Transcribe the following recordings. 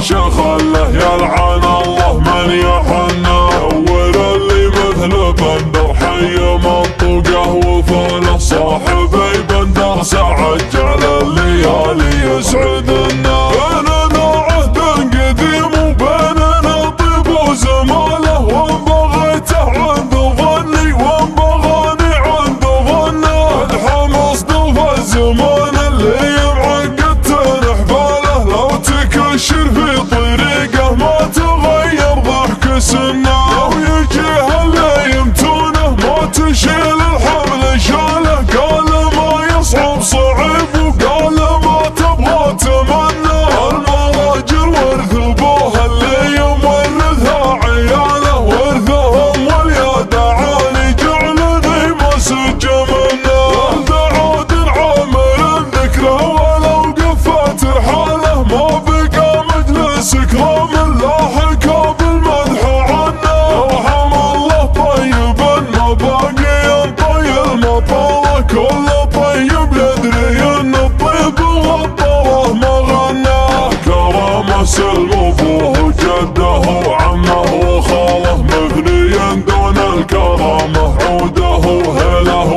شيخ له يلعن الله من يحنه. نور اللي مثل بندر حي منطقه وفاله، صاحبي بندر سعد جعل الليالي يسعدنا. بيننا عهد قديم وبيننا طيب وزماله، وان بغيته عند ظني وان بغاني عند ظنه. ادحم اصدف الزمان اللي معقد تنحباله، لو تكشر في طريقه ما تغير ضحك سنه. لو يجيه اللي يمتونه ما تشيل الحمل شاله، قال ما يصعب صعب وقال ما تبغى تمنى. المراجل ورث ابوها اللي يورثها عياله، ورثهم واليد عالي جعلني مسج منه. ولد عود عامر ذكره ولو قفت رحاله، ما بقى مجلس كرام الا حكى بالمدح عنه. يرحم الله طيبا ما باقي ينطي المطاله، كل طيب يدري ان الطيب غطره ما غناه. كرامه سلم ابوه وجده وعمه وخاله، مغنيا دون الكرامه عوده وهله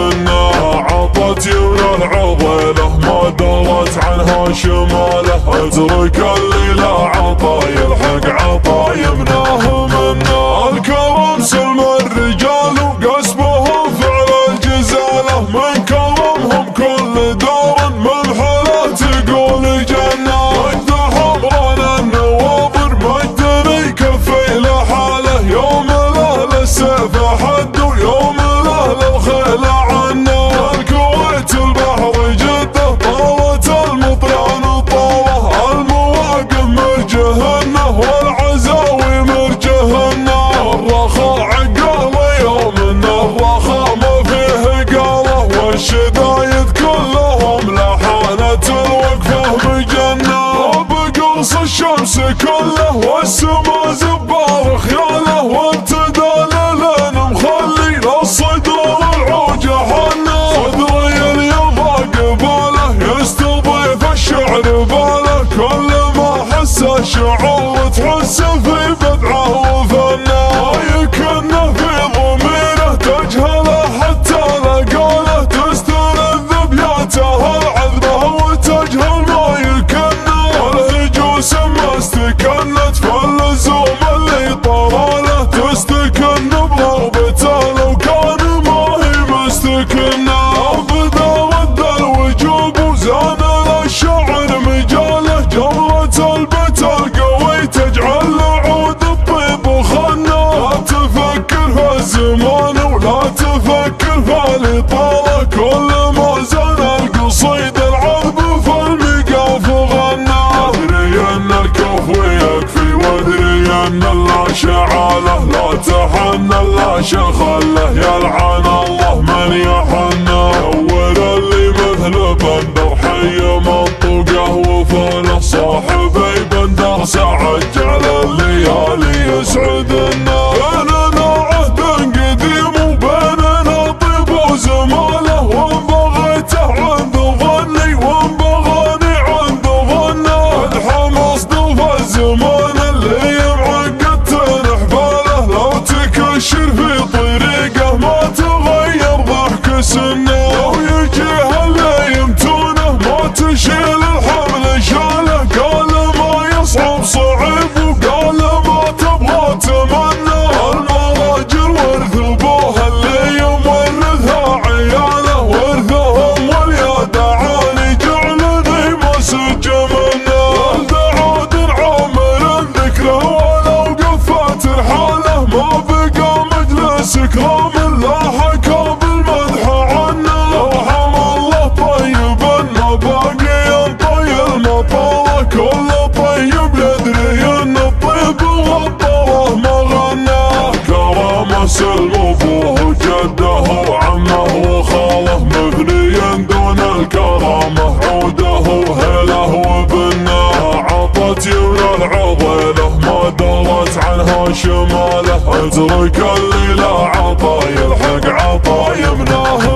وبناه. عطت يمنى العضيله ما درت عنها شماله، اترك اللي لا عطا يلحق عطا يمناه منه. الكرم سلم الرجال وقسمهم فعل الجزاله، من كرمهم كل دار من حلا تقول جنه. مجد حمران النواظر مجدني كفي لحاله، يوم له للسيف حد ويوم له للخيل عنه. الكويت البحر جده طالت المطران طاله، المواقف مرجهنه والعزاوي مرجهنه. الرخاء عقال يوم ان الرخاء ما فيه قاله، والشدايد كلهم لحانة الوقفه مجنه. بقرص الشمس كله والسما زبار خياله، وابتدى ليلين مخلي للصدر والعوجه حنه. صدري اليضا قباله يستضيف الشعر باله، كل ما حس الشعور تحس في بدعه وفنه. ما يكنه في ضميره تجهله حتى لقاله، تستلذ بياته العذبه وتجهل ما يكنه. والهجوس ما استكنت فاللزوم اللي طراله، تستكن برغبته لو كان ما هي مستكنه. بدا ود الوجوب وزان للشعر مجاله، جمرة البت القوي تجعل عود الطيب وخنه. لا تفكر في الزمان ولا تفكر في الاطاله، كل ما زان القصيد العذب في المقاف غنى. ادري ان الكفو يكفي وادري ان الله شعاله، لا تحن الا شيخ له يلعن الله من يحنه. نور اللي مثل بندر حي منطقه وفاله، صاحبي بندر سعد جعل الليالي يسعدنا. بيننا عهد قديم وبيننا طيب وزماله، وان بغيته عند ظني وان بغاني عند ظنه. ادحم اصدف الزمان اللي معقد تنحباله، لو تكشر في طريقه ما تغير ضحك سنه. لو يجيه اللي يمتونه ما تشيل الحمل شاله، قال ما يصعب صعب وقال ما تبغى تمنى. المراجل ورث ابوها اللي يورثها عياله، ورثهم واليد عالي جعلني مسج منه. ولد عود عامر ذكره ولو قفت رحاله، ما بقى مجلس كرام الا حكى بالمدح عنه. يرحم الله طيبا ما باقي ينطي المطاله، كل طيب يدري ان الطيب غطره ما غناه. كرامه سلم ابوه وجده وعمه وخاله، مغنيا دون الكرامه عوده وهله وبناه. عطت يمنى العضيله ما درت عنها شماله، اترك اللي لا عطا يلحق عطا يمناه